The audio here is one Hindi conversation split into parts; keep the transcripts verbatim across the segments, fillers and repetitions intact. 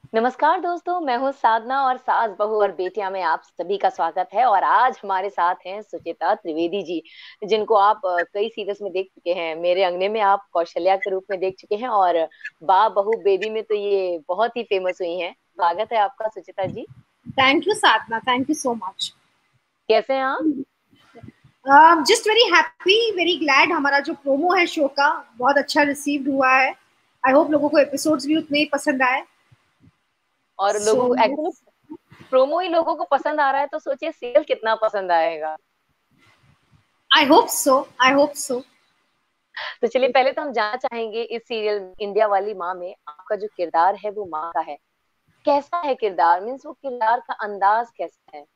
नमस्कार दोस्तों, मैं हूँ साधना और सास बहू और बेटियां में आप सभी का स्वागत है। और आज हमारे साथ हैं सुचिता त्रिवेदी जी, जिनको आप अ, कई सीरियल्स में देख चुके हैं। मेरे अंगने में आप कौशल्या के रूप में देख चुके हैं, और बा बहू बेबी में तो ये बहुत ही फेमस हुई हैं। स्वागत है आपका Suchita ji. Thank you Sadhana, thank you so much. कैसे हैं आप? Just very happy, very glad. हमारा जो प्रोमो है शो का बहुत अच्छा रिसीव्ड हुआ है। आई होप लोगों को एपिसोड्स भी उतने ही पसंद आए। और सो लोगों एक्चुअली प्रोमो ही लोगों को पसंद आ रहा है, तो सोचिए सीरियल कितना पसंद आएगा। I hope so, I hope so. तो चलिए, पहले तो हम जानना चाहेंगे इस सीरियल इंडिया वाली माँ में आपका जो किरदार है वो माँ का है। कैसा है किरदार, मीन्स वो किरदार का अंदाज कैसा है?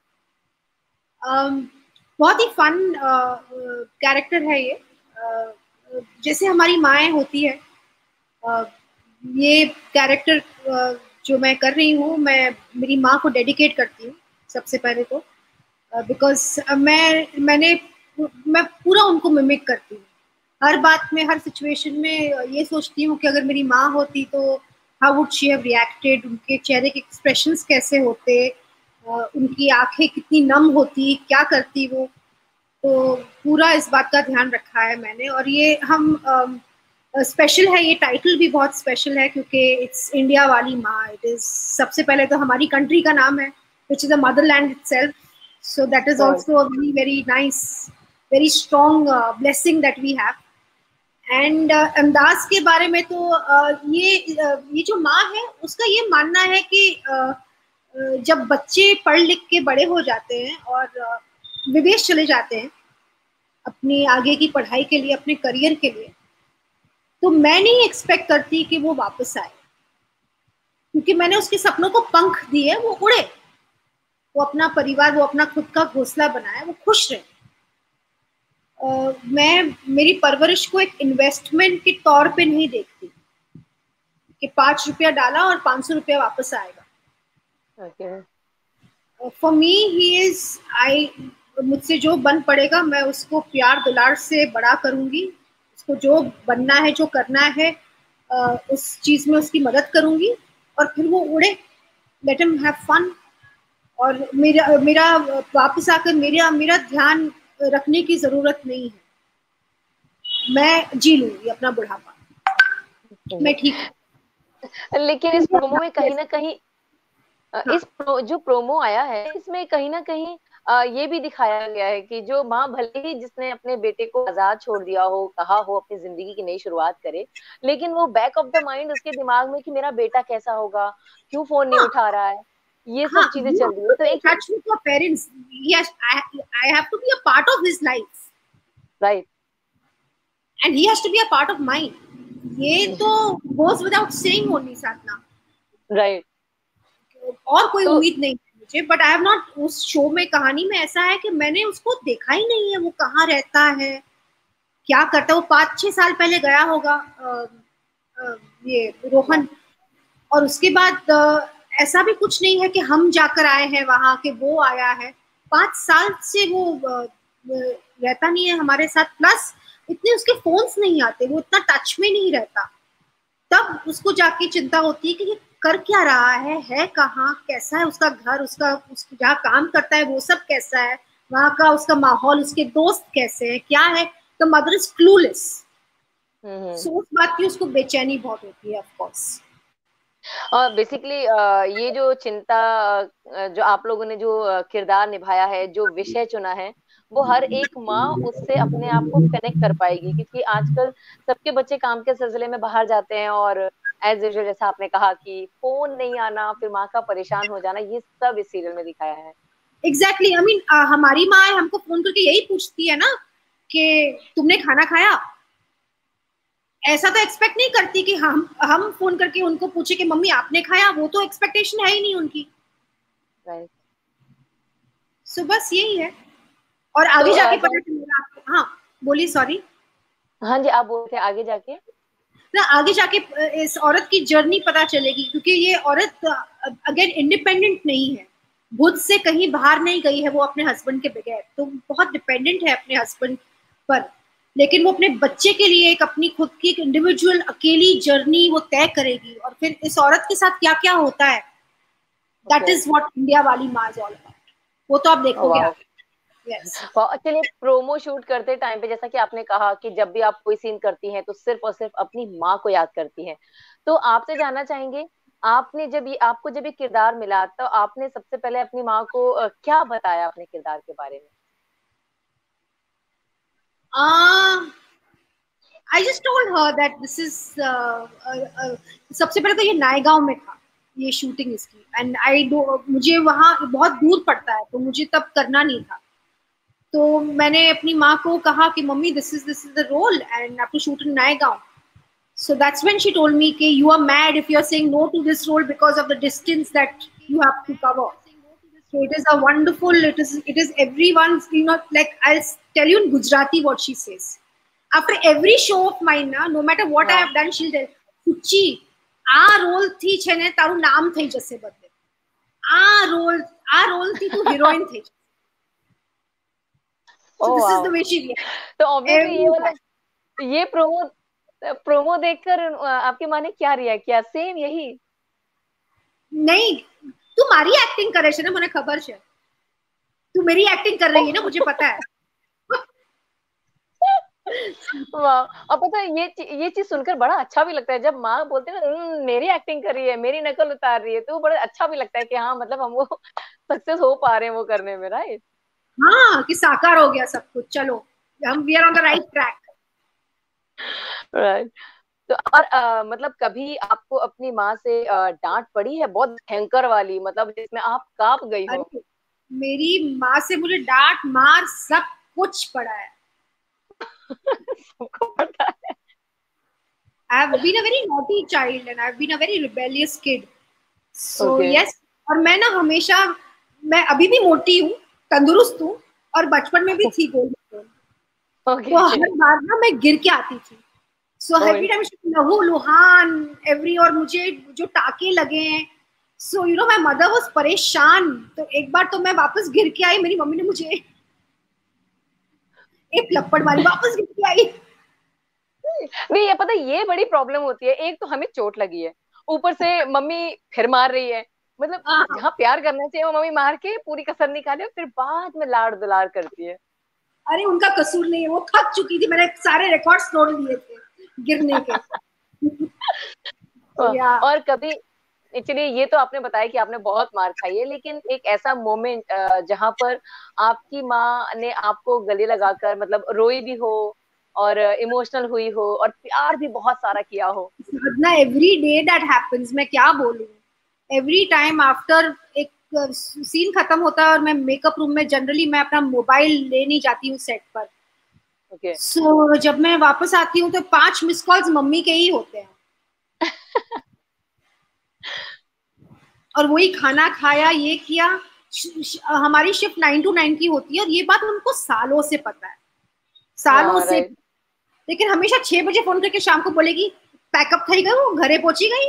um, बहुत ही फन कैरेक्टर है ये। uh, जैसे हमारी माएँ होती है, uh, ये कैरेक्टर uh, जो मैं कर रही हूँ, मैं मेरी माँ को डेडिकेट करती हूँ सबसे पहले तो। बिकॉज uh, मैं मैंने मैं पूरा उनको मिमिक करती हूँ। हर बात में, हर सिचुएशन में ये सोचती हूँ कि अगर मेरी माँ होती तो how would she have reacted, उनके चेहरे के एक्सप्रेशंस कैसे होते, uh, उनकी आंखें कितनी नम होती, क्या करती वो। तो पूरा इस बात का ध्यान रखा है मैंने। और ये हम स्पेशल uh, है, ये टाइटल भी बहुत स्पेशल है क्योंकि इट्स इंडिया वाली माँ। इट इज सबसे पहले तो हमारी कंट्री का नाम है, which is the motherland itself. So that is right. also a very very nice, very strong uh, blessing that we have. And uh, अंदाज के बारे में तो uh, ये uh, ये जो माँ है उसका ये मानना है कि uh, uh, जब बच्चे पढ़ लिख के बड़े हो जाते हैं और uh, विदेश चले जाते हैं अपनी आगे की पढ़ाई के लिए, अपने करियर के लिए, तो मैं नहीं एक्सपेक्ट करती कि वो वापस आए, क्योंकि मैंने उसके सपनों को पंख दिए, वो उड़े, वो अपना परिवार, वो अपना खुद का घोंसला बनाए, वो खुश रहे। Uh, मैं मेरी परवरिश को एक इन्वेस्टमेंट के तौर पे नहीं देखती कि पांच रुपया डाला और पांच सौ रुपया वापस आएगा। Okay. For me he is I मुझसे जो बन पड़ेगा मैं उसको प्यार दुलार से बड़ा करूंगी। उसको जो बनना है, जो करना है, uh, उस चीज में उसकी मदद करूंगी और फिर वो उड़े, लेट हिम हैव फन। और मेरा मेरा वापस आकर मेरा मेरा ध्यान रखने की जरूरत नहीं है। मैं जी लूंगी अपना बुढ़ापा, मैं ठीक लेकिन इस प्रोमो में कहीं ना हूँ। कहीं अ, हाँ इस प्रो, जो प्रोमो आया है इसमें कहीं ना कहीं अ, ये भी दिखाया गया है कि जो माँ भले ही जिसने अपने बेटे को आजाद छोड़ दिया हो, कहा हो अपनी जिंदगी की नई शुरुआत करे, लेकिन वो बैक ऑफ द माइंड उसके दिमाग में कि मेरा बेटा कैसा होगा, क्यों फोन नहीं हाँ उठा रहा है, ये हाँ, सब चीजें you चल have रही है। to तो be in एक touch with your parents. Yes, I, I have to be a part of his life right. and he has to be a part of mine. ये तो goes without saying only Sadhana. Right. और कोई तो उम्मीद नहीं है मुझे, बट आई हैव नॉट, उस शो में कहानी में ऐसा है कि मैंने उसको देखा ही नहीं है, वो कहाँ रहता है, क्या करता है। वो पाँच छह साल पहले गया होगा, अ, अ, ये रोहन। और उसके बाद अ, ऐसा भी कुछ नहीं है कि हम जाकर आए हैं वहां के, वो आया है। पांच साल से वो अ, अ, रहता नहीं है हमारे साथ। प्लस इतने उसके फोन्स नहीं आते, वो इतना टच में नहीं रहता। तब उसको जाके चिंता होती है कि ये कर क्या रहा है है कहाँ, कैसा है उसका घर, उसका उसको जहाँ काम करता है वो सब कैसा है, वहां का उसका माहौल, उसके दोस्त कैसे हैं, क्या है। The mother is clueless. Hmm. So उस बात की उसको बेचैनी बहुत होती है, ऑफ कोर्स। और बेसिकली ये जो चिंता, अ, जो आप लोगों ने जो अ, किरदार निभाया है, जो विषय चुना है, वो हर एक माँ उससे अपने आप को कनेक्ट कर पाएगी, क्योंकि आजकल सबके बच्चे काम के सिलसिले में बाहर जाते हैं, और एज यूजुअल जैसा आपने कहा कि फोन नहीं आना, फिर माँ का परेशान हो जाना, ये सब इस सीरियल में दिखाया है। एग्जैक्टली, आई मीन हमारी माँ हमको फोन करके यही पूछती है ना कि तुमने खाना खाया। ऐसा तो एक्सपेक्ट नहीं करती कि हम हम फोन करके उनको पूछे कि मम्मी आपने खाया। वो तो एक्सपेक्टेशन है ही नहीं उनकी। राइट। सो बस यही है। और तो आगे अ, जाके पता जब चलेगा आपको। हाँ, बोलिए, सॉरी। हाँ जी, आप बोल थे आगे जाके। ना, आगे जाके इस औरत की जर्नी पता चलेगी, क्योंकि ये औरत अगेन इंडिपेंडेंट नहीं है, खुद से कहीं बाहर नहीं गई है वो अपने हस्बैंड के बगैर, तो बहुत डिपेंडेंट है अपने हस्बैंड पर। लेकिन वो अपने बच्चे के लिए एक अपनी खुद की एक इंडिविजुअल अकेली जर्नी वो तय करेगी, और फिर इस औरत के साथ क्या क्या होता है, दैट इज व्हाट इंडिया वाली माँ इज ऑल अबाउट। वो तो आप देखोगे वाह। आगे। यस। चलिए, प्रोमो शूट करते टाइम पे जैसा कि आपने कहा कि जब भी आप कोई सीन करती हैं तो सिर्फ और सिर्फ अपनी माँ को याद करती हैं, तो आपसे जानना चाहेंगे, आपने जब ये आपको जब ये किरदार मिला तो आपने सबसे पहले अपनी माँ को अ, क्या बताया अपने किरदार के बारे में? I just told her that this is, सबसे पहले तो ये नायगांव में था ये शूटिंग इसकी, एंड आई डो मुझे वहाँ बहुत दूर पड़ता है तो मुझे तब करना नहीं था। तो मैंने अपनी माँ को कहा कि mummy this is this is the role and I to shoot in Naigaon. So that's when she told me कि you are mad if you are saying no to this role because of the distance that you have to cover. So it is a wonderful, it is it is everyone's, you know, like I'll tell you in Gujarati what she says. After every show of mine, na, no matter what I have done, she'll tell, Suchi, આ રોલ થી છે ને તારું નામ થઈ જશે બધે. આ રોલ આ રોલ થી તું હિરોઈન થઈ જશે. So oh, this is wow. the way she reacts. तो ऑब्वियसली ये वाला ये प्रोमो प्रोमो देखकर आपकी माँ ने क्या रिएक्ट किया? सेम यही? नहीं, तू मारी एक्टिंग करे છે ને મને ખબર છે, तू मेरी एक्टिंग कर रही है ना, मुझे पता है. वाह। और पता है ये ये चीज सुनकर बड़ा अच्छा भी लगता है जब माँ बोलते हैं ना मेरी एक्टिंग कर रही है, मेरी नकल उतार रही है, तो बड़ा अच्छा भी लगता है कि हाँ मतलब हम वो सक्सेस हो पा रहे हैं वो करने में, राइट? हाँ, कि साकार हो गया सब कुछ, चलो हम we are on the right track. Right. तो और आ, मतलब कभी आपको अपनी माँ से डांट पड़ी है बहुत भयंकर वाली, मतलब जिसमें आप कांप गई हो? अरे मेरी माँ से मुझे डांट मार सब कुछ पड़ा है। सबको पता है। I have been a very naughty child and I have been a very rebellious kid. So okay. yes, और मैं ना हमेशा, मैं अभी भी मोटी हूँ, तंदुरुस्त हूँ, और बचपन में भी थी गोल। okay. तो हर बार ना मैं गिर के आती थी। सो एवरी टाइम लहू लुहान एवरी, और मुझे जो टाके लगे हैं, so you know my mother was परेशान। तो एक बार तो मैं वापस गिर के आई, मेरी मम्मी ने मुझे एक लपड़ मारी, वापस गिर के आई। नहीं, ये पता है ये बड़ी प्रॉब्लम होती है, एक तो हमें चोट लगी है, ऊपर से मम्मी फिर मार रही है, मतलब जहाँ प्यार करना चाहिए वो मम्मी मार के पूरी कसर निकाले, फिर बाद में लाड़ दुलार करती है। अरे उनका कसूर नहीं है, वो थक चुकी थी, मैंने सारे रिकॉर्ड्स तोड़ दिए थे गिरने के। और कभी, चलिए ये तो आपने बताया कि आपने बहुत मार खाई है, लेकिन एक ऐसा मोमेंट जहां पर आपकी माँ ने आपको गले लगाकर मतलब रोई भी हो और इमोशनल हुई हो और प्यार भी बहुत सारा किया हो? ना एवरी डे दैट हैपेंस, मैं क्या बोलूं, एवरी टाइम आफ्टर एक सीन खत्म होता है और मैं मेकअप रूम में, जनरली मैं अपना मोबाइल ले नहीं जाती हूँ सेट पर। Okay okay. सो so, जब मैं वापस आती हूँ तो पांच मिस कॉल्स मम्मी के ही होते हैं। और वही खाना खाया, ये किया। हमारी शिफ्ट नाइन टू नाइन की होती है और ये बात उनको सालों से पता है, सालों से। लेकिन हमेशा छह बजे फोन करके शाम को बोलेगी पैकअप થઈ ગયું, घरे पहुंची गई।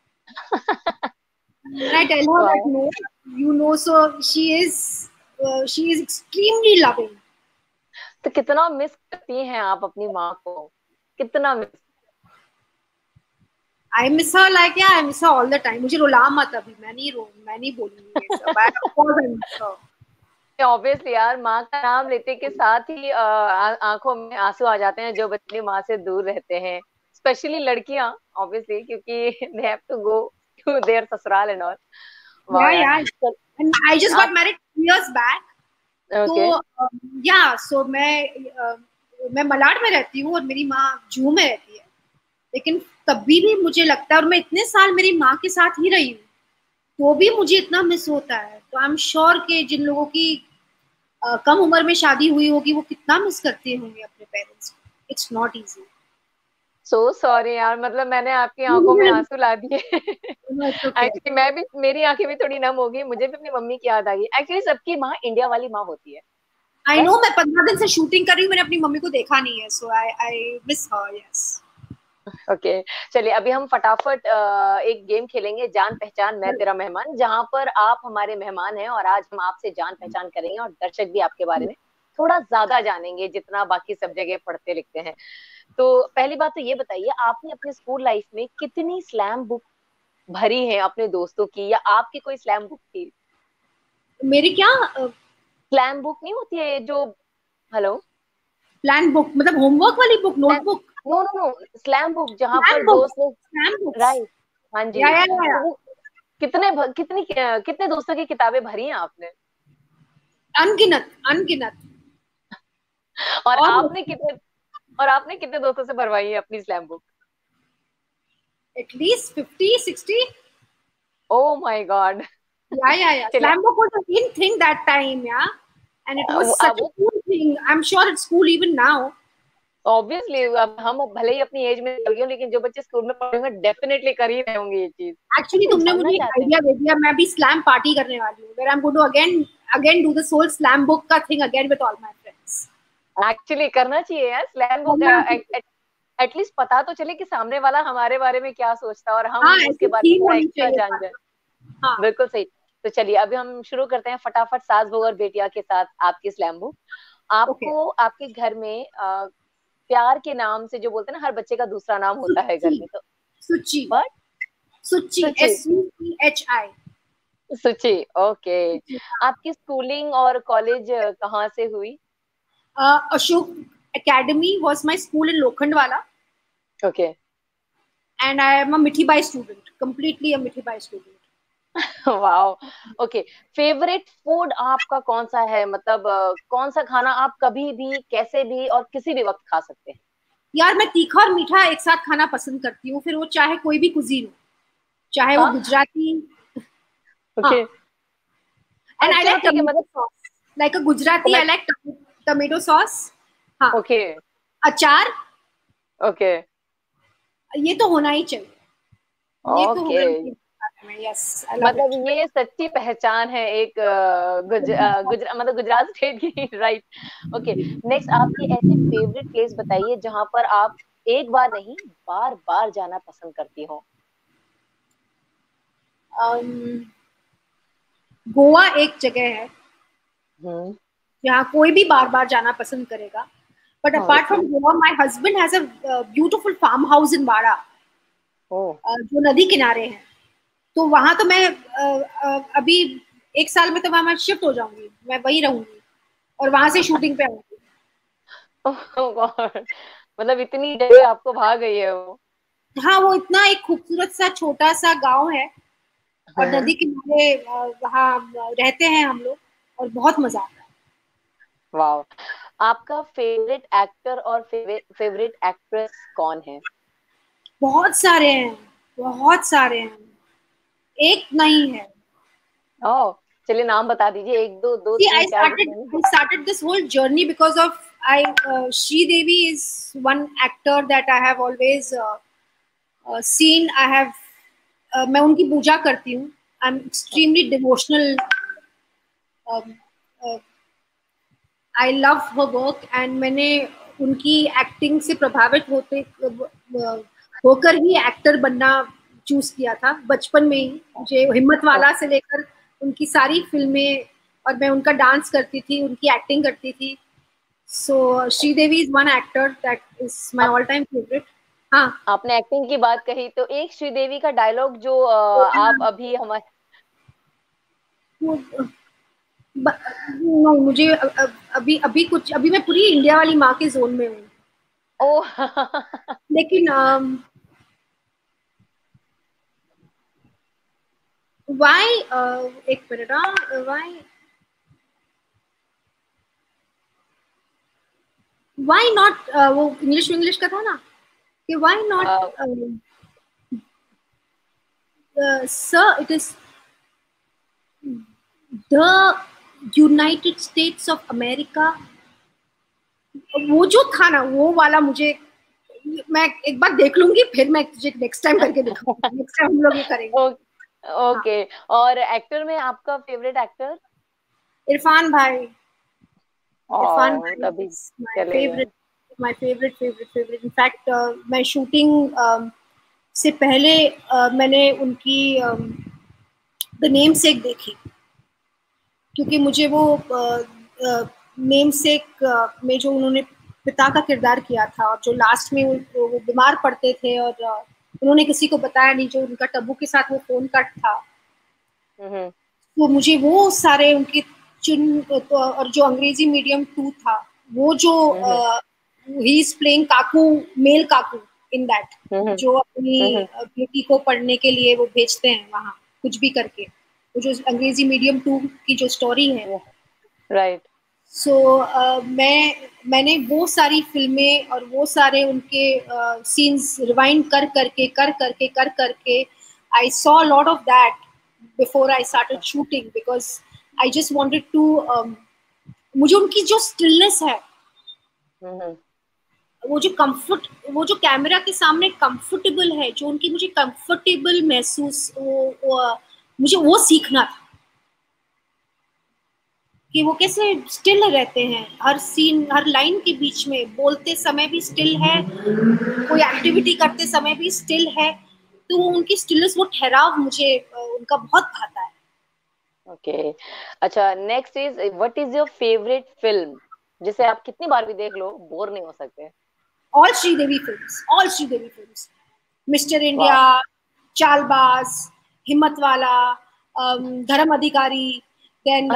I tell her that no, you know, so she is uh, she is extremely loving. तो कितना मिस करती हैं आप अपनी माँ को, कितना miss? I miss her like yeah, I miss her all the time. मुझे रुला मत अभी, मैं नहीं रो मैं नहीं बोलूंगी ये सब। Of course I miss her. Obviously यार, माँ का नाम लेते के साथ ही आंखों में आंसू आ जाते हैं जो बच्चे माँ से दूर रहते हैं, स्पेशली लड़कियां ऑब्वियसली, क्योंकि they have to go to their ससुराल and all. Yeah, yeah. And I just got married two years back. Okay. तो या सो मैं मैं मलाड में रहती हूँ और मेरी माँ जू में रहती है, लेकिन तभी भी मुझे लगता है, और मैं इतने साल मेरी माँ के साथ ही रही हूँ, तो भी मुझे इतना मिस होता है। तो आई एम श्योर कि जिन लोगों की uh, कम उम्र में शादी हुई होगी वो कितना मिस करते होंगे अपने पेरेंट्स को। It's not easy. So sorry यार, मतलब मैंने आपकी आंखों में आंसू ला दिए। एक्चुअली मैं भी, मेरी आंखें भी थोड़ी नम हो गई, मुझे भी अपनी मम्मी की याद आ गई। एक्चुअली सबकी माँ इंडिया वाली माँ होती है। आई नो, मैं पंद्रह दिन से शूटिंग कर रही हूँ, मैंने अपनी मम्मी को देखा नहीं है, so I I miss her. Yes. Okay, चलिए अभी हम फटाफट एक गेम खेलेंगे, जान पहचान मैं तेरा मेहमान, जहां पर आप हमारे मेहमान हैं और आज हम आपसे जान पहचान करेंगे और दर्शक भी आपके बारे में थोड़ा ज्यादा जानेंगे जितना बाकी सब जगह पढ़ते लिखते हैं। तो पहली बात तो ये बताइए, आपने अपने स्कूल लाइफ में कितनी स्लैम बुक भरी है अपने दोस्तों की, या आपकी कोई स्लैम बुक थी? मेरी क्या? स्लैम बुक नहीं होती है जो, हेलो, प्लान बुक मतलब होमवर्क वाली book, notebook? No no no, slam book जहाँ स्लैम पर बुक्स, दोस्त लोग, स्लैम बुक्स। राइट, हाँ जी, या या या, या। तो वो कितने भ- कितनी कितने दोस्तों की किताबें भरी हैं आपने? अनगिनत, अनगिनत। और और आपने कितने और आपने कितने दोस्तों से भरवाई है अपनी slam book? At least fifty sixty. Oh my God. Yeah, yeah, yeah. चलिए, Slam book was a in thing that time, yeah. And it was वो such a वो cool thing. I'm sure it's cool even now. Obviously, अब हम भले ही अपनी एज में चल गए हों, लेकिन जो बच्चे स्कूल में पढ़े होंगे डेफिनेटली कर ही रहे होंगे ये चीज। Actually, तो तुमने जानना मुझे एक चाहते हैं, आइडिया दे दिया, मैं भी स्लैम पार्टी करने वाली हूँ, where I'm going to again again do this whole slam book का thing again with all my friends. Actually करना चाहिए यार स्लैम बुक। करना। एटलीस्ट पता तो चले कि सामने वाला हमारे बारे में क्या सोचता है, और हाँ, हम उसके ऐसी बारे में थीम थोड़ा होनी एक्स्ट्रा चाहिए जान बस। जाए। हाँ। बिल्कुल सही। तो चलिए अभी हम शुरू करते हैं फटाफट सास बहू और बेटिया के साथ आपकी स्लैम बुक। Okay. आपको आपके घर में अ, प्यार के नाम से जो बोलते हैं ना, हर बच्चे का दूसरा नाम होता है घर सुची, में, तो सुची, बट सुची, सुची, S U C H I. Suchi, okay. Suchi. आपकी स्कूलिंग और कॉलेज कहाँ से हुई? Uh, Ashok Academy was my school in Lokhandwala, okay, and I am a Mithibai student, completely a Mithibai student. Wow, okay. Favourite food आपका कौन सा है, मतलब अ, कौन सा खाना आप कभी भी कैसे भी और किसी भी वक्त खा सकते हैं? यार मैं तीखा और मीठा एक साथ खाना पसंद करती हूँ, फिर वो चाहे कोई भी कुजीन हो, चाहे वो हाँ, गुजराती। हाँ। ओके। एंड और आई चलो लाइक ठीक है, टमेटो मतलब sauce, like a Gujarati I like tomato sauce. हाँ। ओके, अचार, ओके, ये तो होना ही चाहिए, ये तो ओके। होना ही चाहिए। Yes, I love it. मतलब ये सच्ची पहचान है एक अ, गुज, अ, गुजरा मतलब गुजरात स्टेट की, राइट। ओके, नेक्स्ट आपकी ऐसी फेवरेट प्लेस बताइए जहां पर आप एक बार नहीं, बार बार जाना पसंद करती हो। गोवा एक जगह है हम्म, जहाँ कोई भी बार बार जाना पसंद करेगा, but apart from obviously. Goa my husband has a beautiful farm house in Wada, ओ, जो नदी किनारे है। तो वहां तो मैं अ, अ, अभी एक साल में तो वहां मैं शिफ्ट हो जाऊंगी, मैं वहीं रहूंगी और वहां से शूटिंग पे आऊंगी। गॉड, मतलब इतनी जगह आपको भाग गई है वो। हाँ, वो इतना एक खूबसूरत सा छोटा सा गांव है और हाँ, नदी किनारे, अ, वहाँ रहते हैं हम लोग और बहुत मजा आता है। वाओ। आपका फेवरेट एक्टर और फेवरेट फेवरेट एक्ट्रेस कौन है? बहुत सारे हैं, बहुत सारे हैं, एक नहीं है। ओ, चलिए नाम बता दीजिए, एक दो दो See, तीन I चार started जितने भी। I started this whole journey because of I uh, Sri Devi is one actor that I have always uh, uh, seen. I have uh, मैं उनकी पूजा करती हूँ. I'm extremely devotional. Um, uh, I love her work and मैंने उनकी एक्टिंग से प्रभावित होते uh, होकर ही एक्टर बनना चूज किया था बचपन में ही. मुझे हिम्मत वाला से लेकर उनकी सारी फिल्में, और मैं उनका डांस करती थी, उनकी एक्टिंग करती थी. So Sridevi is one actor that is my आप all-time favorite. हाँ. आपने एक्टिंग की बात कही, तो एक श्रीदेवी का डायलॉग जो अ, आप अभी हमारे, वो- ब- नहीं, मुझे अ- अ- अभी अभी कुछ अभी मैं पूरी इंडिया वाली माँ के जोन में हूँ. ओ लेकिन um, why uh, एक मिनट. हाँ, why why not uh, वो इंग्लिश इंग्लिश का था ना कि why not a, uh, uh, sir, it is the United States of America. वो जो था ना वो वाला मुझे, मैं एक बार देख लूंगी फिर मैं तुझे नेक्स्ट टाइम करके दिखाऊंगी. नेक्स्ट टाइम हम लोग ये करेंगे. ओ, हाँ. ओके। और एक्टर में आपका फेवरेट एक्टर? इरफान भाई. इरफान ओ, भाई तभी इज माय चलेगा। Favourite, my favourite favourite favourite. In fact मैं शूटिंग uh, से पहले uh, मैंने उनकी द नेम सेक देखी, क्योंकि मुझे वो नेमसेक में जो उन्होंने पिता का किरदार किया था, और जो लास्ट में वो, वो बीमार पड़ते थे और उन्होंने किसी को बताया नहीं, जो उनका टब्बू के साथ वो फोन कट था, तो मुझे वो सारे उनके चिन्ह, तो, और जो अंग्रेजी मीडियम टू था, वो जो he is playing Kaku, male Kaku in that, जो अपनी बेटी को पढ़ने के लिए वो भेजते हैं वहाँ कुछ भी करके, वो जो अंग्रेजी मीडियम टू की जो स्टोरी है, राइट। सो मैं मैंने वो सारी फिल्में और वो सारे उनके सीन्स रिवाइंड कर करके कर करके कर करके I saw lot of that before I started shooting, because I just wanted to, मुझे उनकी जो स्टिलनेस है, वो जो कंफर्ट, वो जो कैमरा के सामने कंफर्टेबल है, जो उनकी मुझे कंफर्टेबल महसूस, वो, वो मुझे वो सीखना था कि वो कैसे स्टिल रहते हैं, हर सीन, हर लाइन के बीच में, बोलते समय भी स्टिल है, कोई एक्टिविटी करते समय भी स्टिल है, तो उनकी स्टिलनेस, वो ठहराव मुझे उनका बहुत भाता है। Okay okay. अच्छा, next is what is your favourite film जिसे आप कितनी बार भी देख लो बोर नहीं हो सकते? All Sridevi films, all Sridevi films, Mister India, Chaalbaaz, Himmatwala, Dharam Adhikari, then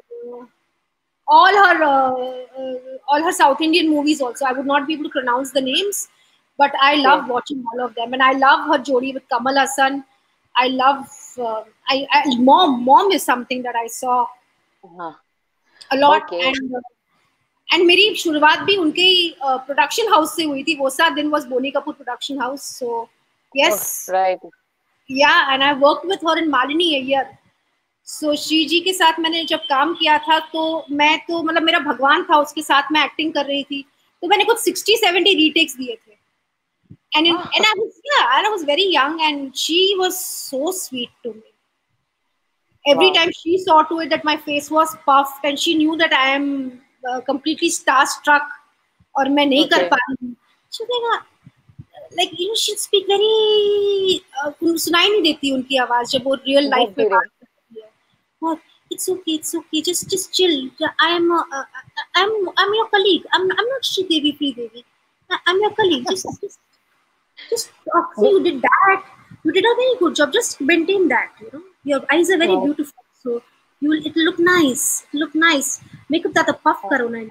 all her uh, uh, all her South Indian movies also. I would not be able to pronounce the names, but I okay. love watching all of them, and I love her jodi with Kamal Hassan. I love uh, I, I mom mom is something that I saw uh-huh. a lot, okay. and uh, and मेरी शुरुआत भी उनके प्रोडक्शन हाउस से हुई थी। वो सा दिन was Boni Kapoor production house, so yes, oh, right, yeah, and I worked with her in Malini a year. So so, Shri जी के साथ मैंने जब काम किया था, तो मैं तो मतलब मेरा भगवान था, उसके साथ मैं एक्टिंग कर रही थी, तो मैंने कुछ सिक्सटी सेवेंटी रीटेक्स दिए थे, and and I was yeah I was very young and she was so sweet to me. Every time she saw to it that my face was puffed and she knew that I am completely star struck और मैं नहीं okay. कर पा रही हूँ। शी देखा like you she speak very, सुनाई नहीं देती उनकी आवाज जब वो रियल लाइफ में बात। Oh, it's okay, it's okay. Just, just chill. I'm, uh, I'm, I'm your colleague. I'm, I'm not Sridevi Devi. I'm your colleague. Just, just, just. See, you did that. You did a very good job. Just maintain that. You know, your eyes are very wow. beautiful. So you will. It'll look nice. It'll look nice. Makeup that a puff karo na.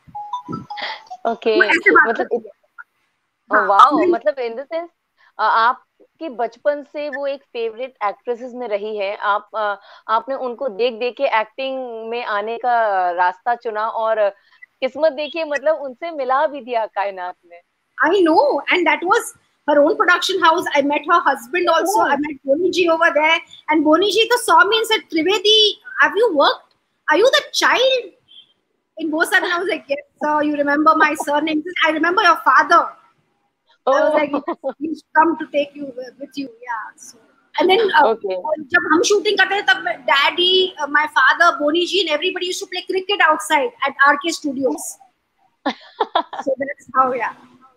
Okay. मतलब, wow. मतलब in the sense, आप कि बचपन से वो एक फेवरेट एक्ट्रेसेस में रही है, आप आ, आपने उनको देख देख के एक्टिंग में आने का रास्ता चुना और किस्मत देखिए मतलब उनसे मिला भी दिया कायनात में। I know, and that was her own production house. I met her husband also. Oh. I met Boni ji over there, and Boni ji to saw me and said, "Trivedi, have you worked? Are you the child in Bosa?" And I was like, "Yes, sir. You remember my surname? I remember your father." Oh. I was like, he's come to take you with you, yeah. So, and then uh, okay. जब हम shooting करते थे तब daddy, uh, my father, Boni ji, and everybody used to play cricket outside at R K Studios. So that's how, yeah.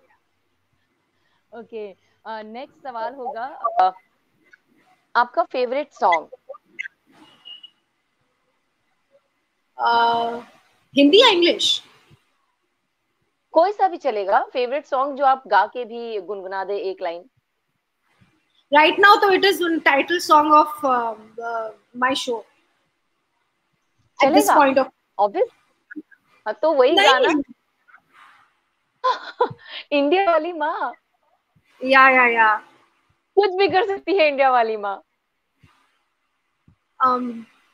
Okay. Uh, next सवाल होगा, uh, आपका favorite song? Uh, हिंदी या इंग्लिश? कोई सा भी चलेगा। फेवरेट सॉन्ग जो आप गा के भी गुनगुना दे एक line. Right now, so it is one title song of uh, uh, my show. At this point of obvious, हाँ तो वही गाना। इंडिया वाली माँ। या या या कुछ भी कर सकती है इंडिया वाली माँ। um,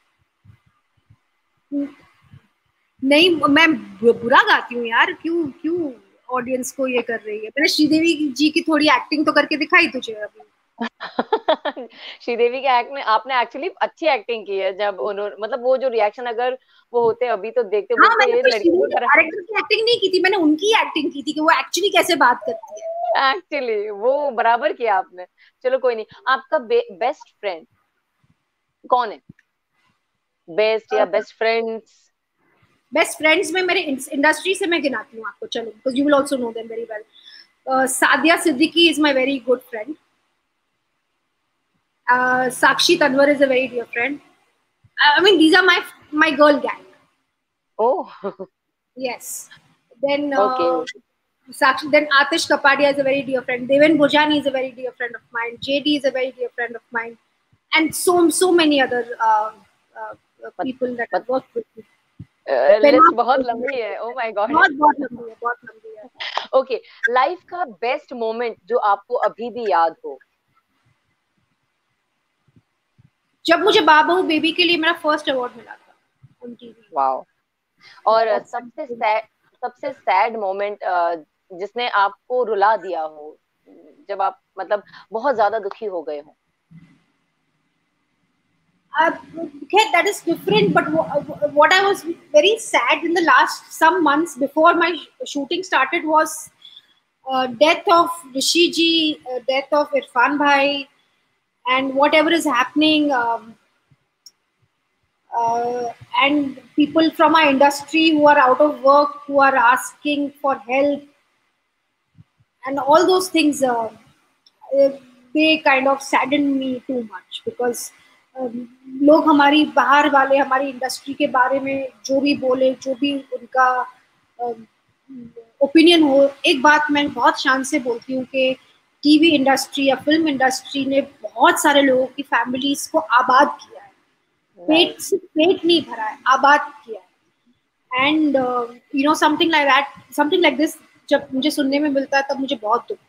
नहीं, मैं बुरा गाती हूँ यार, क्यों क्यों ऑडियंस को ये कर रही है? मैंने श्रीदेवी जी की थोड़ी एक्टिंग तो करके दिखाई तुझे अभी। श्रीदेवी के एक्ट में आपने एक्चुअली अच्छी एक्टिंग की है, जब उन्होंने मतलब वो जो रिएक्शन अगर वो होते अभी तो देखते हाँ, मैंने ये लड़की कैरेक्टर की एक्टिंग नहीं की थी, मैंने उनकी एक्टिंग की थी कि वो एक्चुअली कैसे बात करती है। एक्चुअली वो बराबर किया आपने। चलो कोई नहीं, आपका बे, बेस्ट फ्रेंड कौन है? बेस्ट या बेस्ट फ्रेंड्स? बेस्ट फ्रेंड्स में मेरे इंडस्ट्री से मैं गिनाती हूँ आपको, चलो, because you will also know them very well. Sadia Siddiqui is my very good friend. Sakshi Tanwar is a very dear friend. I mean, these are my my girl gang. Oh. Yes. Then Okay. uh, Sakshi, then Atish Kapadia is a very dear friend. Deven Bhojani is a very dear friend of mine. J D is a very dear friend of mine, and so so many other uh, uh, uh, मत, people that मत, I worked with. List Penal, बहुत लंबी है, ओ माय गॉड। बहुत बहुत लंबी है, बहुत लंबी है। ओके, लाइफ का बेस्ट मोमेंट जो आपको अभी भी याद हो। जब मुझे बाबू बेबी के लिए मेरा फर्स्ट अवार्ड मिला था ऑन टीवी। वाओ। और सबसे सैड सबसे सैड मोमेंट जिसने आपको रुला दिया हो, जब आप मतलब बहुत ज्यादा दुखी हो गए हो। Uh, okay, that is different. But w- what I was very sad in the last some months before my sh- shooting started was uh, death of Rishi ji, uh, death of Irfan Bhai, and whatever is happening, um, uh, and people from our industry who are out of work, who are asking for help, and all those things, uh, uh, they kind of saddened me too much because um, लोग हमारी बाहर वाले हमारी इंडस्ट्री के बारे में जो भी बोले, जो भी उनका ओपिनियन हो, एक बात मैं बहुत शान से बोलती हूँ कि टीवी इंडस्ट्री या फिल्म इंडस्ट्री ने बहुत सारे लोगों की फैमिलीज को आबाद किया है, पेट से पेट नहीं भरा है, आबाद किया है। And you know something like that, something like this जब मुझे सुनने में मिलता है तब मुझे बहुत दुख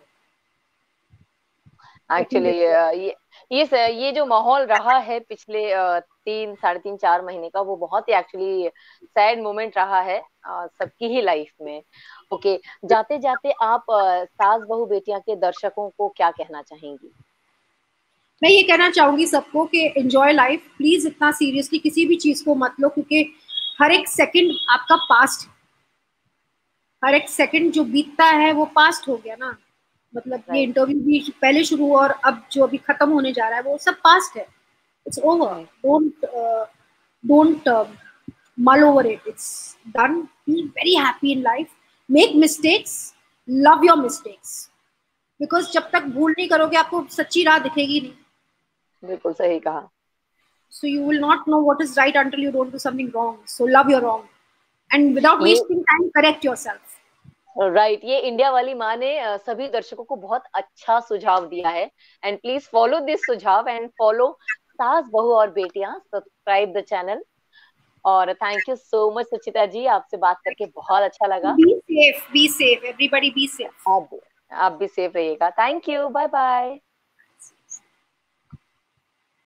एक्चुअली होता है। ये ये स- ये जो माहौल रहा है पिछले अ, तीन साढ़े तीन चार महीने का, वो बहुत ही एक्चुअली सैड मोमेंट रहा है अ, सबकी ही लाइफ में। ओके, जाते जाते आप अ, सास बहू बेटियां के दर्शकों को क्या कहना चाहेंगी। मैं ये कहना चाहूंगी सबको कि एंजॉय लाइफ, प्लीज इतना सीरियसली किसी भी चीज को मत लो, क्योंकि हर एक सेकंड आपका पास्ट, हर एक सेकंड जो बीतता है वो पास्ट हो गया ना। मतलब ये राइट इंटरव्यू भी पहले शुरू हुआ और अब जो अभी खत्म होने जा रहा है वो सब पास्ट है। It's over, right don't don't mull over it, it's done. Be very happy in life, make mistakes, love your mistakes, because जब तक भूल नहीं करोगे आपको सच्ची राह दिखेगी नहीं। बिल्कुल सही कहा। So you will not know what is right until you don't do something wrong. So love your wrong, and without ये wasting time, correct yourself. Right right, ये इंडिया वाली माँ ने अ, सभी दर्शकों को बहुत अच्छा सुझाव दिया है। एंड प्लीज फॉलो दिस सुझाव एंड फॉलो सास बहू और बेटियां, सब्सक्राइब द चैनल। और thank you so much Suchita ji, आपसे बात करके बहुत अच्छा लगा। Be safe, be safe. Everybody be safe. आप आप भी सेफ रहिएगा। Thank you, bye bye.